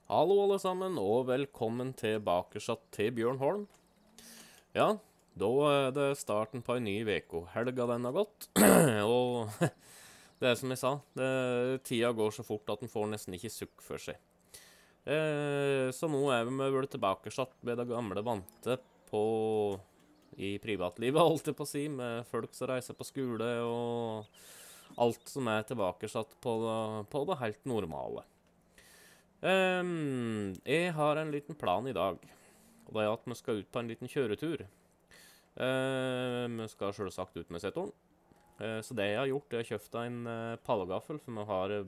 Hallo alle sammen, og velkommen tilbake til Bjørn Holm. Ja, da er det starten på en ny uke. Helga den har gått, og det er som jeg sa, tida går så fort at en får nesten ikke sukk for seg. Så nå er vi vel tilbake med det gamle vante i privatlivet, holdt jeg på å si, med folk som reiser på skole, og alt som er tilbake på det helt normale. Jeg har en liten plan i dag, og det er at vi skal ut på en liten kjøretur. Vi skal selvsagt ut med setoren. Så det jeg har gjort, er å kjøpt en pallegaffel, for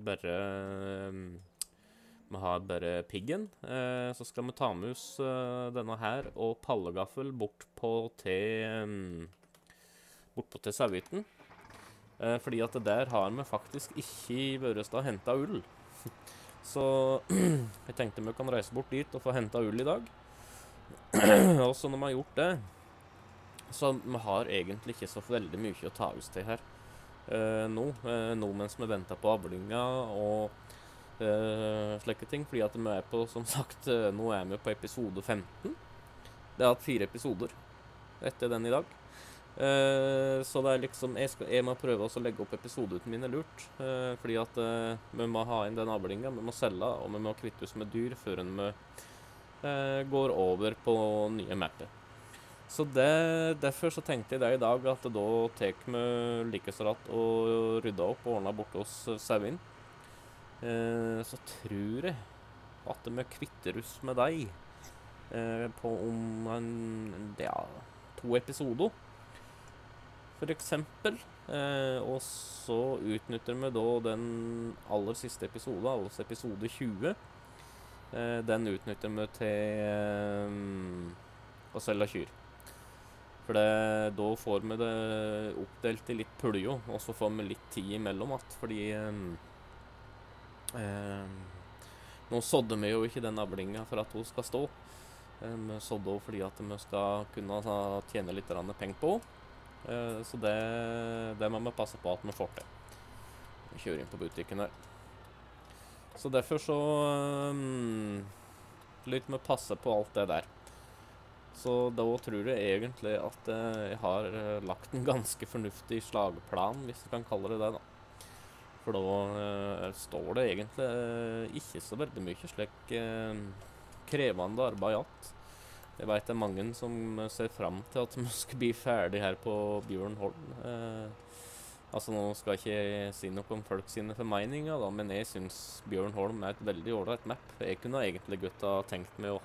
vi har bare piggen. Så skal vi ta med oss denne her og pallegaffel bort på til sauehvitten. Fordi at der har vi faktisk ikke vært og hentet ull. Så jeg tenkte vi kan reise bort dit og få hentet ull i dag. Og så når vi har gjort det, så vi har egentlig ikke så veldig mye å ta oss til her nå mens vi venter på avlinga og slike ting. Fordi at vi er på, som sagt, nå er vi på episode 15. Det har hatt 4 episoder etter den i dag. Så det er liksom, jeg må prøve å legge opp episodene mine lurt, fordi at vi må ha inn den avlinga, vi må selge, og vi må kvitte oss med dyr før vi går over på nye mapper. Så derfor så tenkte jeg det i dag, at da tar vi like så rett og rydda opp og ordnet bort hos sauen. Så tror jeg at vi kvitter oss med deg på om 2 episoder. For eksempel, og så utnytter vi da den aller siste episode, altså episode 20. Den utnytter vi til å selge kyr. For da får vi det oppdelt i litt puljo, og så får vi litt tid imellom fordi nå sådde vi jo ikke den avlinga for at hun skal stå. Vi sådde også fordi at vi skal kunne tjene litt penger på. Så det må vi passe på at vi får til. Vi kjører inn på butikken her. Så derfor så litt med passe på alt det der. Så da tror jeg egentlig at jeg har lagt en ganske fornuftig slagplan, hvis du kan kalle det det da. For da står det egentlig ikke så veldig mye slik krevende arbeid igjen. Jeg vet det er mange som ser frem til at vi skal bli ferdig her på Bjørn Holm. Altså nå skal jeg ikke si noe om folk sine formeninger da, men jeg synes Bjørn Holm er et veldig ålreit map. Jeg kunne egentlig godt ha tenkt meg å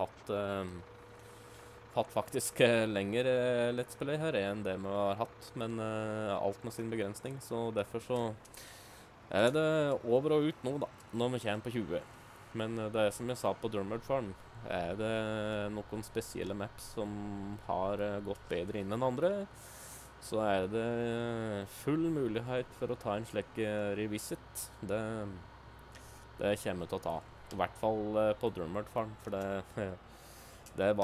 hatt faktisk lengre let's play her enn det vi har hatt, men alt med sin begrensning, så derfor så er det over og ut nå da, når vi kommer på 20. Men det er som jeg sa på Drumhead Farm, er det noen spesielle maps som har gått bedre inn enn andre, så er det full mulighet for å ta en slik revisit. Det kommer til å ta, i hvert fall på Drumhead Farm, for det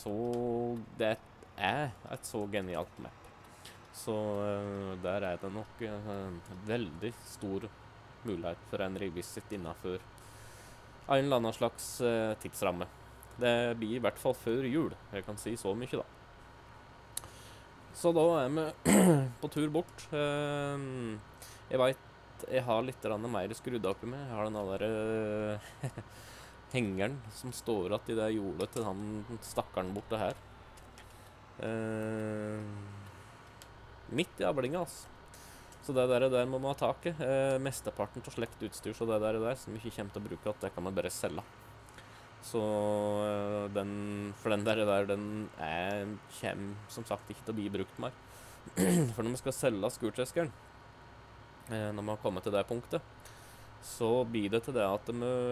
er et så genialt map. Så der er det nok veldig stor mulighet for en revisit innenfor en eller annen slags tidsramme. Det blir i hvert fall før jul, jeg kan si så mye da. Så da er vi på tur bort. Jeg vet, jeg har litt mer skrudd opp i meg. Jeg har den der hengeren som står at i det jordet til han stakkaren borte her. Midt i avlinga, altså. Så det der må man ha tak i. Mesteparten til slekt utstyr, så det der som ikke kommer til å bruke, at det kan man bare selge. Så for den kommer som sagt ikke til å bli brukt mer. For når vi skal selge skurtreskeren, når vi har kommet til det punktet, så blir det til det at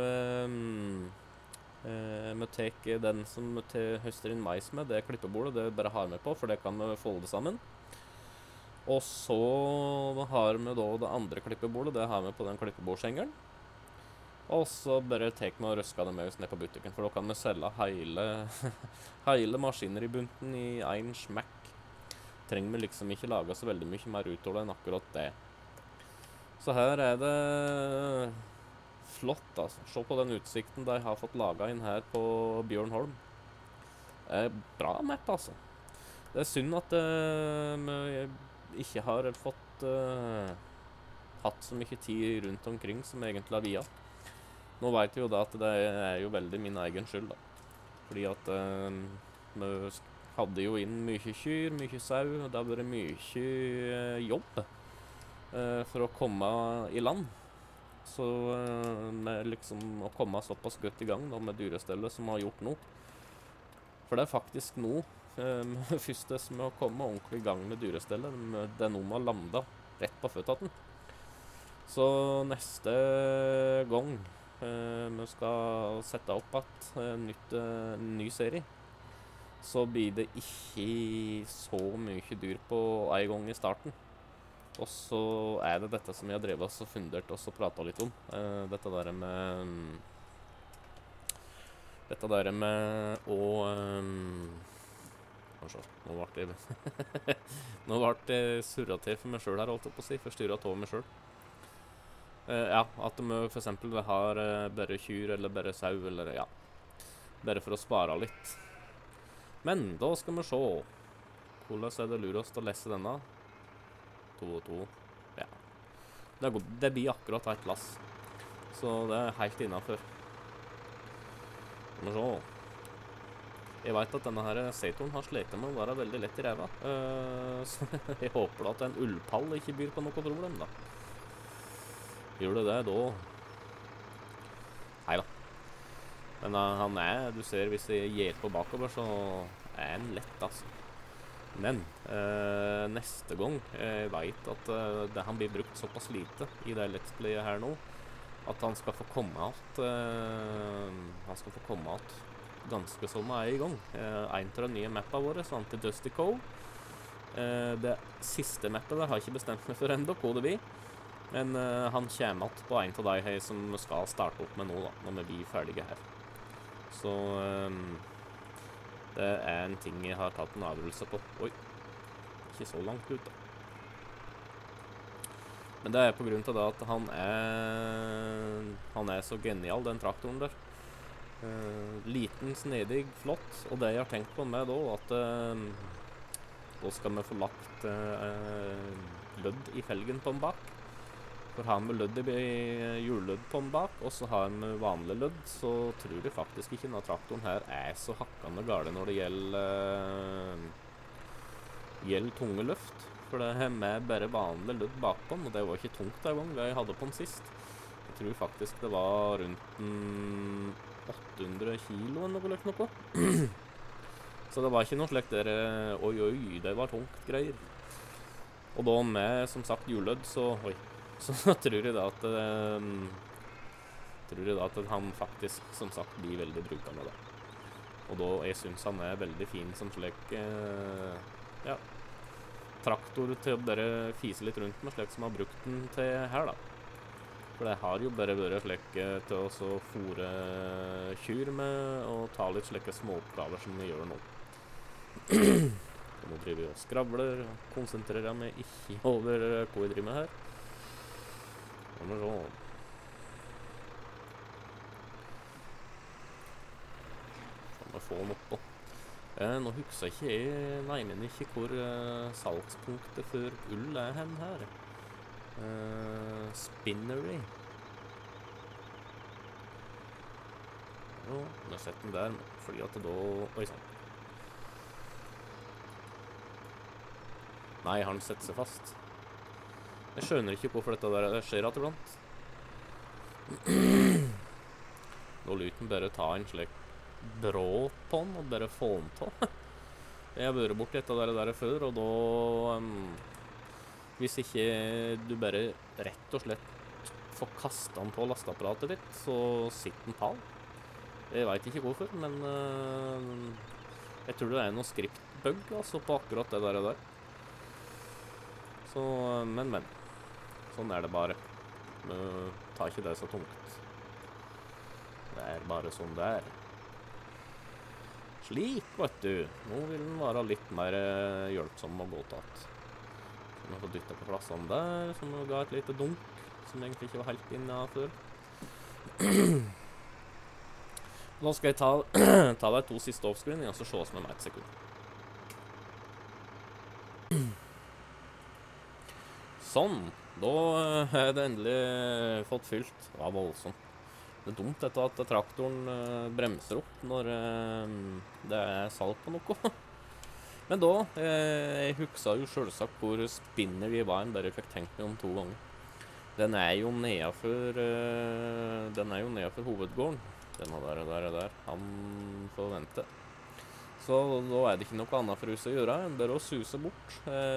vi tar den som vi høster inn mais med, det klippebordet, det bare har vi på, for det kan vi folde sammen. Og så har vi da det andre klippebordet, det har vi på den klippebordsengeren. Og så bare tek vi og røsker det med oss ned på butikken, for da kan vi selge hele maskiner i bunten i en smekk. Trenger vi liksom ikke lage så veldig mye mer ut av det enn akkurat det. Så her er det flott, altså. Se på den utsikten de har fått laget inn her på Bjørnholm. Bra map, altså. Det er synd at vi ikke har fått hatt så mye tid rundt omkring som egentlig har via. Nå vet vi jo da at det er jo veldig min egen skyld, da. Fordi at vi hadde jo inn mye kyr, mye sau, og det har vært mye jobb for å komme i land. Så med liksom å komme såpass godt i gang da, med dyrestellet som har gjort noe. For det er faktisk nå, første med å komme ordentlig i gang med dyrestellet, det er noe med å lande rett på føttene. Så neste gang vi skal sette opp en ny serie, så blir det ikke så mye dyr på en gang i starten. Og så er det dette som jeg har drevet oss og fundert oss og pratet litt om. Dette der med å kanskje, nå ble det surret til for meg selv her, holdt jeg på å si, forstyrret av meg selv. Ja, at vi for eksempel har bare kyr eller bare sau, eller ja, bare for å spare litt. Men da skal vi se. Hvordan er det lurest å lese denne? 2 og 2. Ja. Det blir akkurat et lass. Så det er helt innenfor. Skal vi se. Jeg vet at denne her Satoren har slet med å være veldig lett i ræva. Så jeg håper at en ullpall ikke byr på noe problem, da. Gjør det da? Neida. Men han du ser hvis jeg gir på bakover, så er han lett, altså. Men neste gang, jeg vet at han blir brukt såpass lite i det let's playet her nå, at han skal få komme alt, ganske så med en gang. En av de nye mappa våre, Anti-Dusty Cove. Det siste mappet der har jeg ikke bestemt meg for enda, hva det blir. Men han kommer alt på en av de som skal starte opp med nå, da, når vi blir ferdige her. Så det er en ting jeg har tatt en avgjørelse på. Oi, ikke så langt ut da. Men det er på grunn til det at han er så genial, den traktoren der. Liten, snedig, flott. Og det jeg har tenkt på med da, at da skal vi få lagt lødd i felgen på den bak. For har vi lødd i hjullødd på den bak, og så har vi vanlig lødd, så tror jeg faktisk ikke denne traktoren her er så hakkende gale når det gjelder tunge løft. For det er med bare vanlig lødd bak på den, og det var ikke tungt den gang jeg hadde på den sist. Jeg tror faktisk det var rundt 800 kilo eller noe. Så det var ikke noe slik der, oi, det var tungt greier. Og da med, som sagt, hjullødd, så tror jeg da at han faktisk, som sagt, blir veldig brukende da. Og da, jeg synes han er veldig fin som slik, ja, traktor til å bare fise litt rundt med, slik som har brukt den til her da. For det har jo bare vært slik til å fôre kyr med, og ta litt slike småoppgaver som vi gjør nå. Så nå driver vi og skravler, og konsentrerer meg ikke over hva vi driver med her. Skal vi se. Skal vi få den oppå. Nå husker ikke jeg, men ikke hvor salgspunktet for ull er hen her. Spinnery. Jo, vi har sett den der, fordi at det da... Oi, sånn. Nei, har den sett seg fast? Jeg skjønner ikke hvorfor dette der skjer at iblant. Nå lyter den bare ta en slik brå på den, og bare få den til. Jeg har vært borti dette der før, og da... hvis ikke du bare rett og slett får kastet den på lasteapparatet ditt, så sitter den pal. Jeg vet ikke hvorfor, men... jeg tror det er noe script-bug, altså, på akkurat det der. Så, men. Sånn er det bare. Ta ikke det så tungt. Det er bare sånn det er. Slik, vet du. Nå vil den være litt mer hjelpsom og godtatt. Så vi får dytte på plassene der, som ga et lite dunk, som egentlig ikke var helt inne før. Nå skal jeg ta, ta de 2 siste offscreen, og så se oss med meg 1 sekund. Sånn, da har jeg det endelig fått fylt. Det var voldsomt. Det er dumt dette at traktoren bremser opp når det er salt på noe. Men da, jeg huksa jo selvsagt hvor spinner i veien bare jeg fikk tenkt meg om 2 ganger. Den er jo nedenfor hovedgården. Denne der. Han får vente. Så da er det ikke noe annet for oss å gjøre enn bare å suse bort.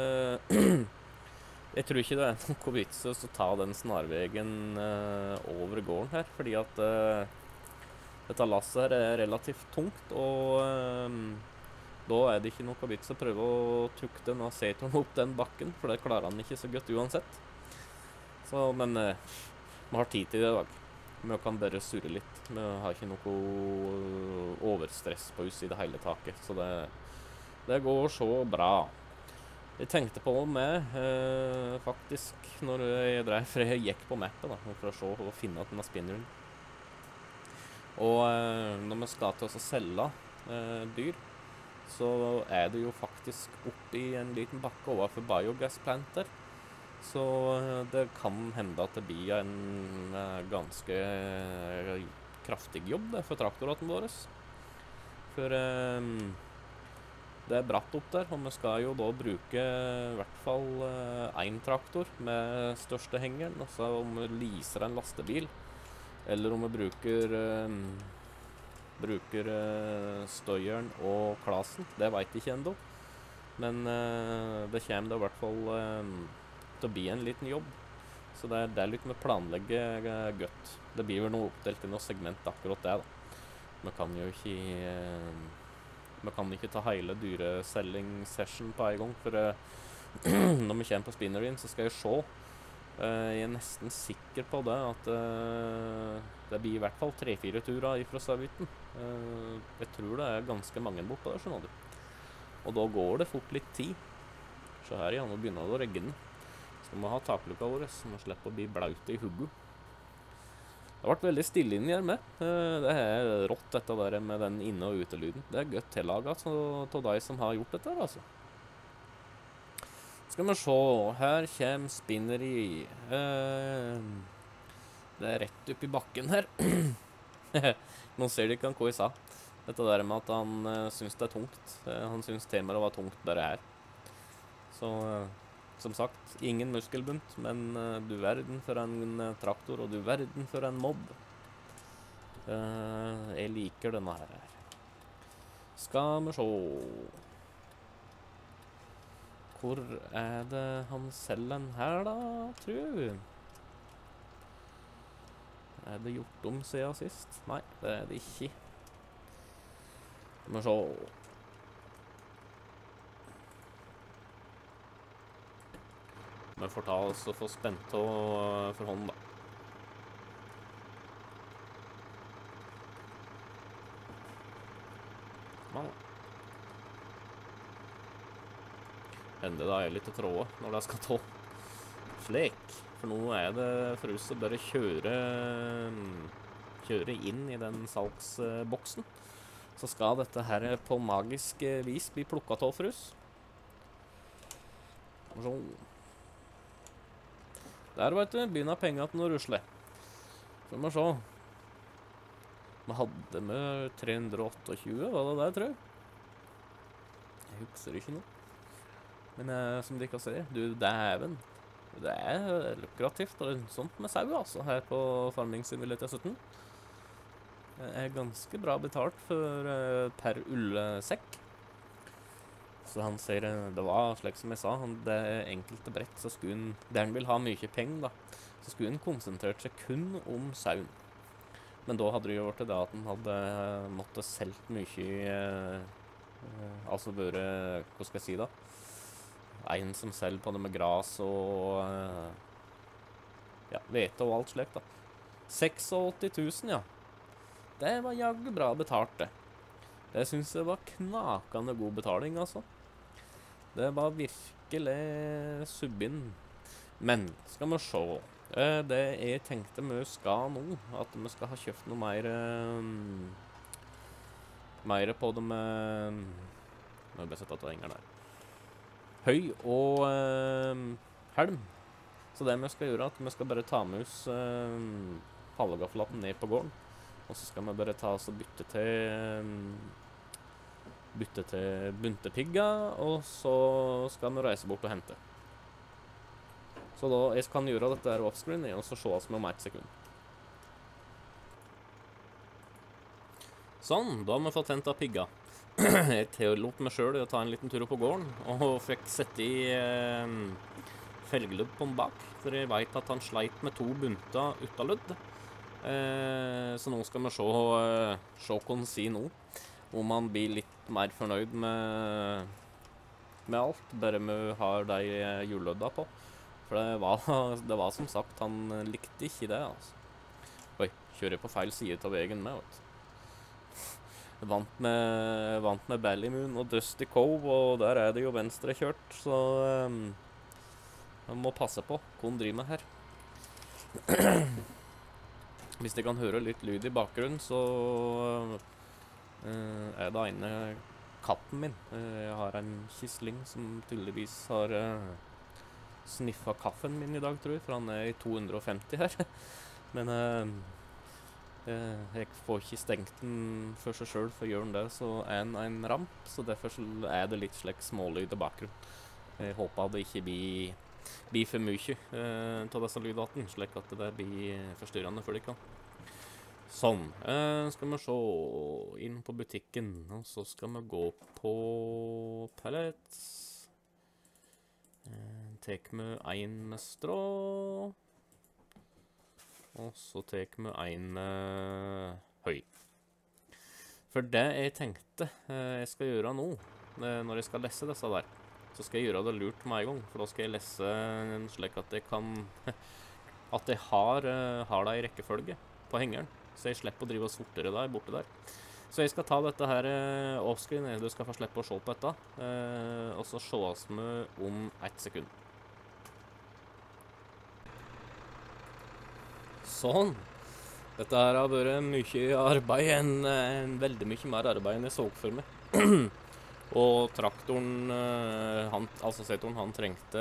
Jeg tror ikke det er noe vits å ta den snarvegen over gården her, fordi at dette lasset her er relativt tungt, og da er det ikke noe vits å prøve å tukke den av setoren opp den bakken, for det klarer han ikke så godt uansett. Så, men vi har tid til det i dag. Vi kan bare surre litt. Vi har ikke noe overstress på oss i det hele taket, så det går så bra. Jeg tenkte på meg, faktisk, når jeg gikk på mappet, da, for å se og finne at denne spinneren. Og når vi skal til å selge dyr, så er det jo faktisk oppi en liten bakke overfor biogasplanter. Så det kan hende at det blir en ganske kraftig jobb for traktoraten våre. For det er bratt opp der, og vi skal jo da bruke i hvert fall 1 traktor med største hengeren. Altså om vi leaser en lastebil, eller om vi bruker støyeren og klasen. Det vet jeg ikke ennå. Men det kommer da i hvert fall til å bli en liten jobb. Så det er litt med planlegge godt. Det blir vel noe oppdelt i noe segment akkurat det da. Vi kan jo ikke... Vi kan ikke ta hele dyreselling-session på en gang, for når vi kommer på spinnerien, så skal jeg se. Jeg er nesten sikker på det, at det blir i hvert fall 3-4 turer ifra Sauhytten. Jeg tror det er ganske mange bort på det, skjønner du. Og da går det fort litt tid. Så her igjen, nå begynner det å regne. Så må vi ha taklukka våre, så vi slipper å bli blaute i hugget. Det har vært veldig stille inni her med. Det er rått dette der med den inne- og utelyden. Det er godt tillaget av deg som har gjort dette, altså. Skal vi se, her kommer spinneri. Det er rett opp i bakken her. Nå ser de ikke hva jeg sa. Dette der med at han synes det er tungt. Han synes temaet var tungt bare her. Så... Som sagt, ingen muskelbunt, men du verden for en traktor, og du verden for en mobb. Jeg liker denne her. Skal vi se. Hvor er det han selger den her da, tror jeg? Er det gjort om siden sist? Nei, det er det ikke. Skal vi se. Vi får ta oss og få spent for hånden, da. Ja. Hender det er litt å tråde når det skal ta. Slik. For nå er det for oss å bare kjøre inn i den salgsboksen. Så skal dette her på magisk vis bli plukket av for oss. Sånn. Der, vet du, begynner penger til å rusle. Skal vi se. Vi hadde med 328, var det der, tror jeg? Jeg husker ikke noe. Men som de kan se, du, dæven. Det er lukrativt og sånt med sau, altså, her på Farming Simulator 17. Det er ganske bra betalt for per ullsekk. Så han sier, det var slik som jeg sa, det enkelte brett, så skulle han, der han vil ha mye penger da, så skulle han konsentrert seg kun om sauen. Men da hadde det jo vært det at han hadde måttet selgt mye, altså vært, hva skal jeg si da, en som selger på det med gras og, ja, hvete og alt slik da. 86 000, ja. Det var jaggu bra betalt, det. Det synes jeg var knakende god betaling, altså. Det var virkelig subbin. Men, skal vi se. Det jeg tenkte vi skal nå, at vi skal ha kjøpt noe mer på det med Må jeg bare sette på engeren der. Høy og helm. Så det vi skal gjøre, at vi skal bare ta med oss pallegaffellappen ned på gården. Og så skal vi bare ta oss og bytte til buntepigga, og så skal vi reise bort og hente. Så da jeg kan gjøre dette her offscreen, og så se oss med om 1 sekund. Sånn, da har vi fått hentet pigga. Jeg tillot meg selv å ta en liten tur på gården, og fikk sette i felgeludd på den bak, for jeg vet at han sleit med 2 bunter utaludd. Så nå skal vi se hva han sier nå, om han blir litt mer fornøyd med alt, bare vi har de hjullødda på. For det var som sagt, han likte ikke det, altså. Oi, kjører jeg på feil side av veien med, vet du. Vant med Ballymoon og Dusty Cove, og der er det jo venstre kjørt, så man må passe på hva han driver med her. Hvis jeg kan høre litt lyd i bakgrunnen, så er det ene katten min. Jeg har en kisling som tydeligvis har sniffa kaffen min i dag, tror jeg, for han er i 250 her. Men jeg får ikke stengt den for seg selv, for gjør den det, så er den en ramp, så derfor er det litt slik smålyd i bakgrunnen. Jeg håper det ikke blir for mye av disse lyddatene, slik at det blir forstyrrende for dere. Sånn, skal vi se inn på butikken, og så skal vi gå på pellets. Tek vi en med strå, og så tek vi en høy. For det jeg tenkte jeg skal gjøre nå, når jeg skal lese disse der, så skal jeg gjøre det lurt med en gang, for da skal jeg lese slik at jeg kan, at jeg har det i rekkefølge på hengeren, så jeg slipper å drive og sortere der borte der. Så jeg skal ta dette her offscreen, du skal få slippe å se på dette, og så sees vi om 1 sekund. Sånn. Dette her har vært mye arbeid, veldig mye mer arbeid enn jeg så for meg. Og traktoren, altså setoren, han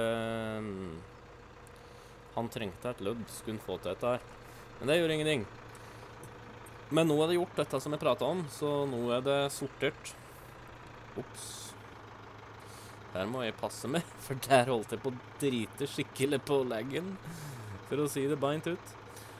trengte et lødd, skulle han få til dette her. Men det gjør ingenting. Men nå er det gjort dette som jeg pratet om, så nå er det sortert. Ops. Her må jeg passe meg, for der holdt jeg på å drite skikkelig på leggen, for å si det beint ut.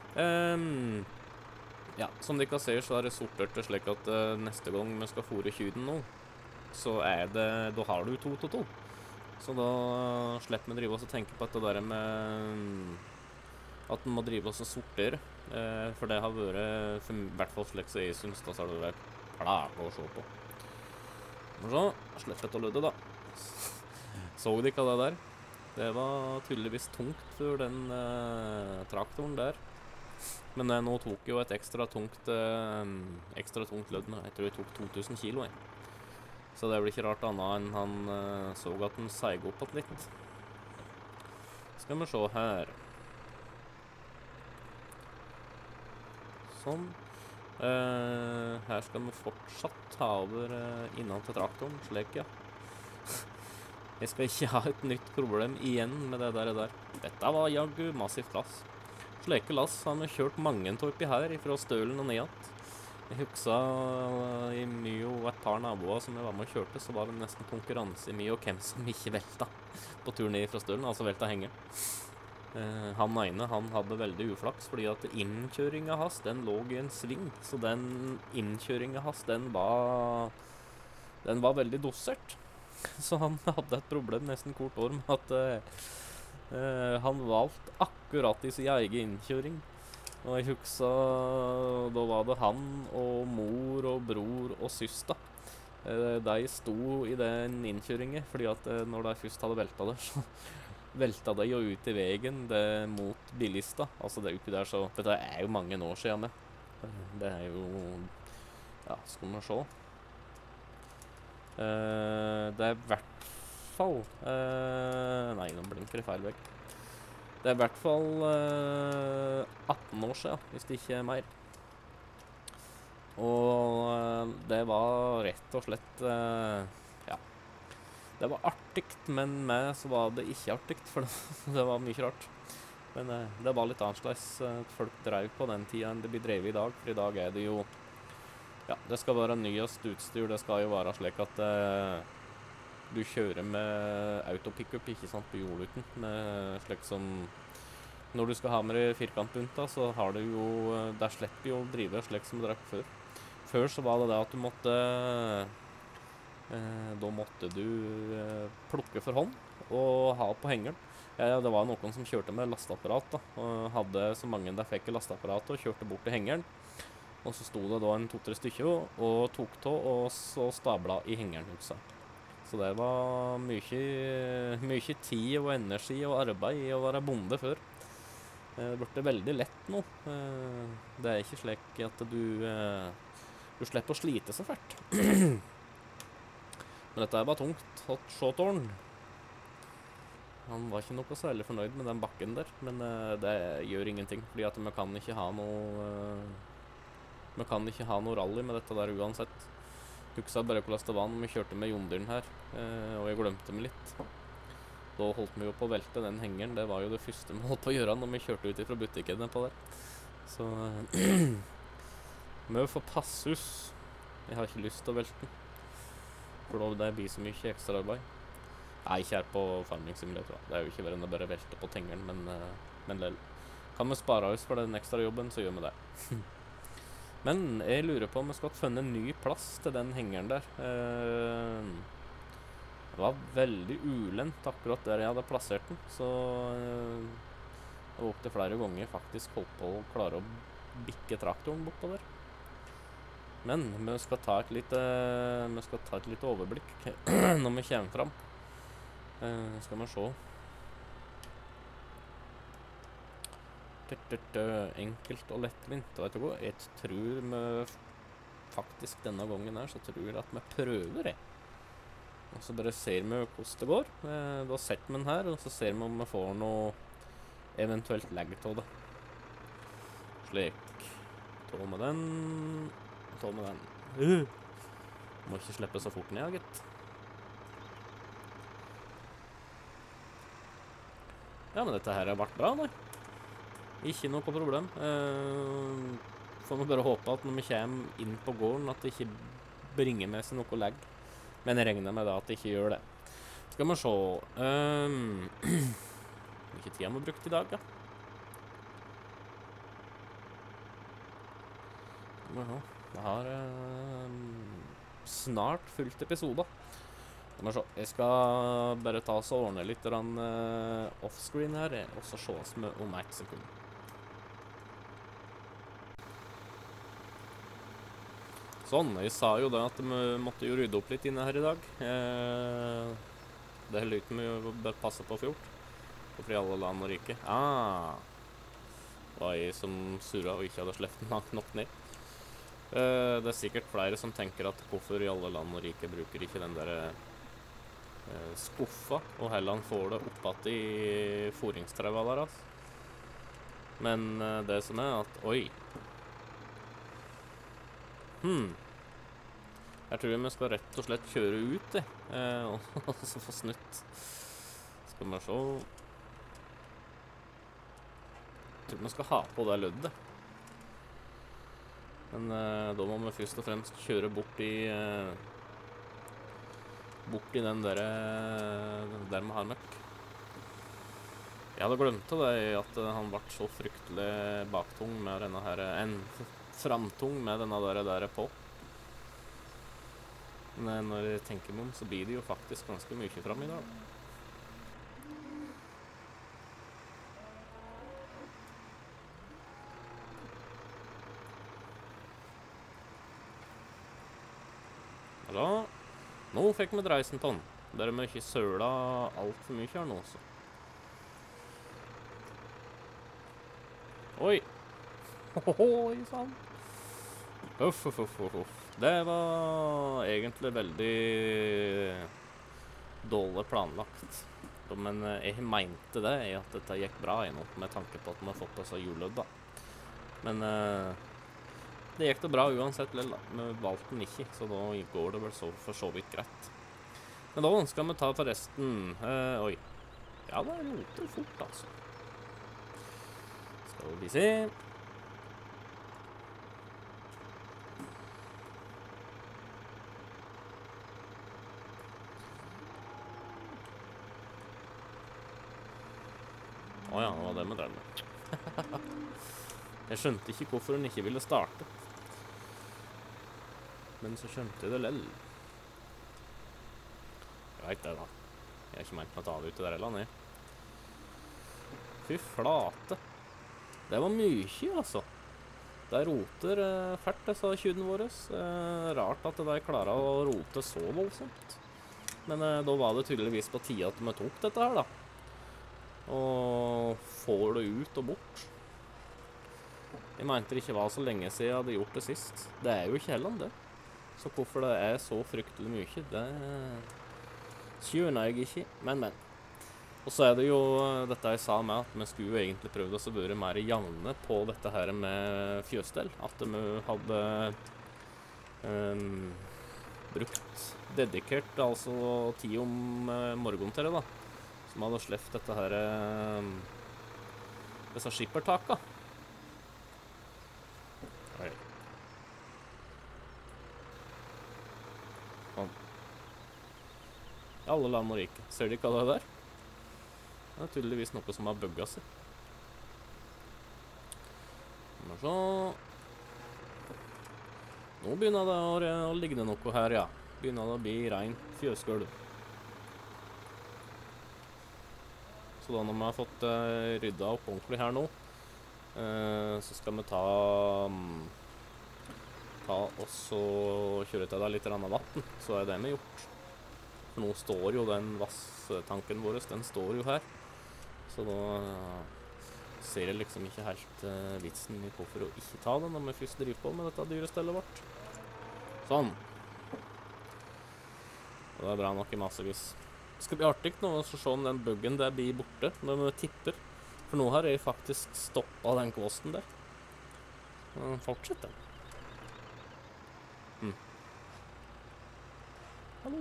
Ja, som dere ser så er det sortert det slik at neste gang vi skal fôre kyden nå, så da har du 2 til 2. Så da slipper vi drive oss og tenke på dette der med at man må drive oss og sortere. For det har vært, i hvert fall slik så jeg synes, da så har det vært plage å se på. Og så, slipper jeg til å lødde da. Så de ikke det der? Det var tydeligvis tungt for den traktoren der. Men nå tok jo et ekstra tungt lødd med. Jeg tror jeg tok 2000 kilo, jeg. Så det blir ikke rart annet enn han så at den seig opp litt. Skal vi se her. Sånn. Her skal vi fortsatt ta over innan til traktoren, slik ja. Jeg skal ikke ha et nytt problem igjen med det der. Dette var jaggu massivt lass. Slike lass har vi kjørt mange oppi her, fra Stølen og nedatt. Jeg husker i mye og et par naboer som jeg var med og kjørte, så var det nesten konkurranse i mye og hvem som ikke velta på tur ned fra Stølen, altså velta hengeren. Han ene, han hadde veldig uflaks, fordi at innkjøringen hans, den lå i en sving, så den innkjøringen hans, den var veldig dosert. Så han hadde et problem nesten hvert år med at han valgte akkurat i sin egen innkjøring. Og jeg husker, da var det han og mor og bror og søster. De sto i den innkjøringen, fordi at når de først hadde velta det, så velta de jo ut i veien mot bilista. Altså det oppi der, så dette er jo mange år siden med. Det er jo, ja, skal vi se. Det er i hvert fall, nei, nå blinker det feil vekk. Det er i hvert fall 18 år siden, hvis det ikke er mer. Og det var rett og slett ja. Det var artigt, men med så var det ikke artigt, for det var mye rart. Men det var litt annerledes. Folk drev på den tida enn det blir drevet i dag, for i dag er det jo ja, det skal være nyest utstyr. Det skal jo være slik at du kjører med autopickup, ikke sant, på jordluten. Med slik som når du skal ha med deg firkantbunta, så har du jo der slipper jo å drive slik som det drev før. Før så var det det at du måtte da måtte du plukke for hånd og ha på hengeren. Ja, det var noen som kjørte med lasteapparat da, og hadde så mange der fikk lasteapparatet og kjørte bort til hengeren. Og så sto det da en 2-3 stykker og tok tå og så stabla i hengeren huset. Så det var mye tid og energi og arbeid i å være bonde før. Det ble veldig lett nå. Det er ikke slik at du slipper å slite så fælt. Men dette var tungt. Hot shotåren. Han var ikke noe særlig fornøyd med den bakken der, men det gjør ingenting, fordi at vi kan ikke ha noe rally med dette der uansett. Huksa bare hvordan det var når vi kjørte med Jondyren her, og jeg glemte meg litt. Da holdt vi jo på å velte den hengeren. Det var jo det første vi holdt på å gjøre når vi kjørte ut fra butikkene på der. Så vi får passus. Jeg har ikke lyst til å velte den, for det blir så mye ekstra arbeid. Nei, ikke her på Farming Simulator. Det er jo ikke verre enn å bare velte på tengeren, men kan vi spare oss for den ekstra jobben, så gjør vi det. Men jeg lurer på om vi skal finne en ny plass til den hengeren der. Det var veldig ulendt akkurat der jeg hadde plassert den, så jeg var opp til flere ganger faktisk holdt på å klare å bikke traktoren bort på der. Men vi skal ta et lite overblikk når vi kommer fram. Skal vi se. Enkelt og lettvint. Vet du hva? Jeg tror vi faktisk denne gangen her, så tror jeg at vi prøver det. Og så bare ser vi hvordan det går. Da setter vi den her, og så ser vi om vi får noe eventuelt legg til det. Slik. Ta med den. Ta med den. Må ikke slippe så fort ned, gitt. Ja, men dette her har vært bra, nei. Ikke noe problem. Får vi bare håpe at når vi kommer inn på gården, at det ikke bringer med seg noe legg. Men jeg regner med da at det ikke gjør det. Skal vi se. Hvilken tid har vi brukt i dag, ja? Jeg har snart fullt episode. Jeg skal bare ta oss og ordne litt offscreen her, og så ses vi om 1 sekund. Sånn, jeg sa jo det at vi måtte jo rydde opp litt inne her i dag. Det holder ikke med å bare passe på fjort. Hvorfor i alle land og rike? Det var jeg som surra og ikke hadde sleppet langt nok ned. Det er sikkert flere som tenker at hvorfor i alle land og rike bruker ikke den der skuffa, og heller han får det oppatt i foringstreva der, altså. Men det som er at, oi. Jeg tror vi skal rett og slett kjøre ut det, og så få snutt. Skal vi se. Jeg tror vi skal ha på det løddet. Men da må vi først og fremst kjøre bort i den der vi har møkk. Jeg hadde glemt det at han ble så fryktelig baktung med denne her, framtung med denne der på. Men når jeg tenker meg om, så blir det jo faktisk ganske mye fram i dag. Da, nå fikk vi dreisen tonn. Der vi ikke søla alt for mye her nå, så. Oi! Oi, sann! Uff. Det var egentlig veldig dårlig planlagt. men jeg mente det, at dette gikk bra nå, med tanke på at vi har fått disse julødda. Men det gikk det bra uansett, da. Vi valgte den ikke, så da går det vel for så vidt greit. Men da skal vi ta forresten, oi, ja det roter fort altså. Skal vi se. Åja, det var det vi drev med. Jeg skjønte ikke hvorfor hun ikke ville starte. Men så skjønte jeg det lell. Jeg vet det da. Jeg har ikke ment meg å ta det ut i det eller annet. Fy flate. Det var mye, altså. De roter fælt, disse kjudene våre. Rart at de klarer å rote så voldsomt. Men da var det tydeligvis på tide at de tok dette her, da. Og får det ut og bort. Jeg mente det ikke var så lenge siden jeg hadde gjort det sist. Det er jo ikke heller det. Så hvorfor det er så fryktelig mye, det skjønner jeg ikke. Men. Og så er det jo dette jeg sa med at vi skulle jo egentlig prøvd oss å være mer jevne på dette her med fjøsstell. At vi hadde brukt dedikert altså tid om morgenen til det da. Som hadde sleft dette her disse skippertaka. Oi. Sånn. I alle land og rike. Ser de hva det er der? Det er tydeligvis noe som har bugget seg. Så. Nå begynner det å ligne noe her, ja. Begynner det å bli rent fjøsgulv. Så da når vi har fått ryddet opp ordentlig her nå, så skal vi ta og så kjøre til det litt vann, så er det vi gjort. For nå står jo den vasstanken vår, den står jo her. Så da ser jeg liksom ikke helt vitsen i hvorfor å ikke ta den når vi først driver på med dette dyrestellet vårt. Sånn. Og det er bra nok i massevis. Det skal bli artig nå å se om den buggen der blir borte når vi tipper. For nå har jeg faktisk stoppet den kvosten der. Fortsett den. Hallo.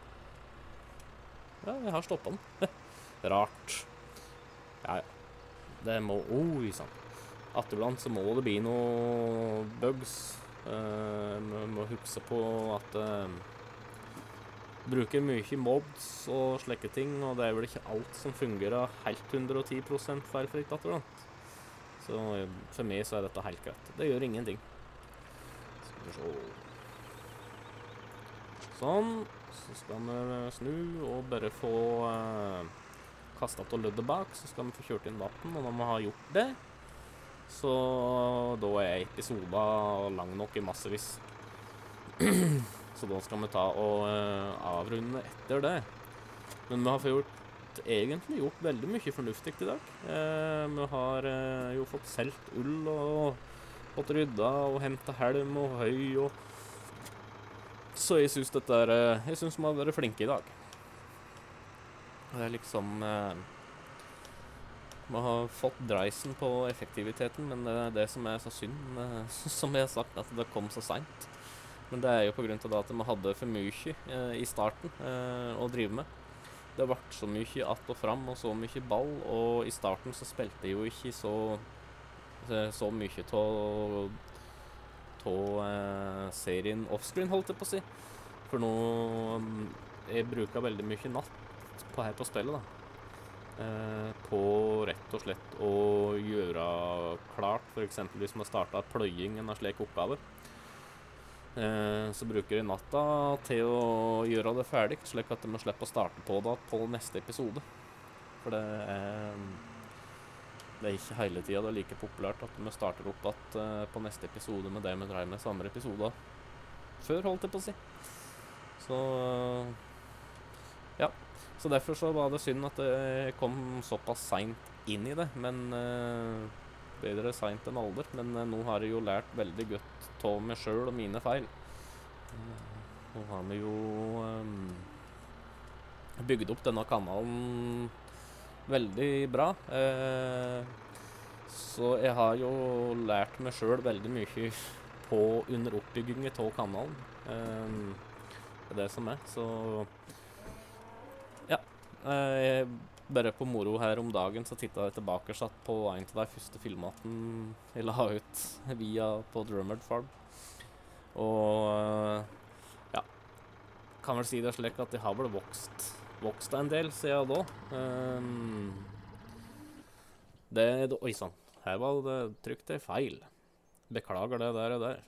Ja, jeg har stoppet den. Rart. Ja. Det må... Oi, sant. Atterblant så må det bli noe bugs. Vi må huske på at... bruker mye mods og slike ting, og det er vel ikke alt som fungerer helt 110% feilfritt, så for meg så er dette helt greit. Det gjør ingenting. Skal vi se. Sånn. Så skal vi snu og bare få kastet av løddet bak, så skal vi få kjørt inn vatten, og når vi har gjort det, så da er episoden lang nok i massevis. Så da skal vi ta og avrunde etter det. Men vi har egentlig gjort veldig mye fornuftig i dag. Vi har jo fått selt ull og fått rydda og hentet helm og høy og... Så jeg synes dette jeg synes vi har vært flinke i dag. Det er liksom... vi har fått dreisen på effektiviteten, men det er det som er så synd, som jeg har sagt, at det kom så sent. Men det er jo på grunn av at vi hadde for mye i starten å drive med. Det har vært så mye att og fram og så mye ball, og i starten så spilte jeg jo ikke så mye av serien offscreen, holdt jeg på å si. For nå jeg bruker veldig mye natt her på spillet da. På rett og slett å gjøre klart, for eksempel hvis man startet pløying en slik oppgave. Så bruker jeg natta til å gjøre det ferdig, slik at vi slipper å starte på det på neste episode. For det er ikke hele tiden det er like populært at vi starter opp på neste episode med det vi dreier med samme episode før, holdt jeg på å si. Så ja, så derfor så var det synd at jeg kom såpass sent inn i det, men bedre sent enn aldri. Men nå har jeg jo lært veldig godt av meg selv og mine feil. Nå har vi jo bygd opp denne kanalen veldig bra. Så jeg har jo lært meg selv veldig mye på under oppbyggingen av kanalen. Det er det som er, så ja. Jeg bare på moro her om dagen så tittet jeg tilbake satt på en av de første filmatene jeg la ut via på Drummond Farm. Og ja, kan vel si det slik at jeg har vel vokst en del siden da. Oi sann, her var det trykt det feil. Beklager det der og der.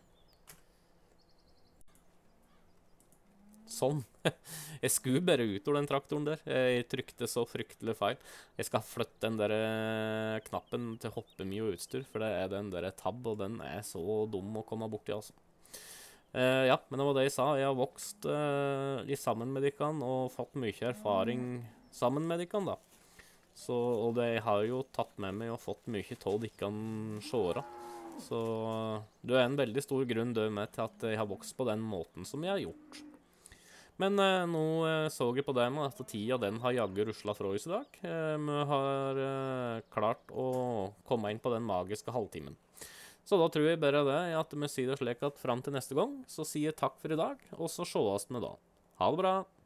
Sånn. Jeg skulle bare ut av den traktoren der. Jeg trykte så fryktelig feil. Jeg skal flytte den der knappen til hoppe mye og utstyr, for det er den der tab, og den er så dum å komme borti, altså. Ja, men det var det jeg sa. Jeg har vokst sammen med dere og fått mye erfaring sammen med dere, da. Så, og det har jo tatt med meg og fått mye av dere sjåra. Så det er en veldig stor grunn med til at jeg har vokst på den måten som jeg har gjort. Men nå så jeg på det med at tida den har jaggu ruslet fra oss i dag. Vi har klart å komme inn på den magiske halvtimen. Så da tror jeg bare det at vi sier det slik at frem til neste gang, så sier jeg takk for i dag, og så sjåast vi da. Ha det bra!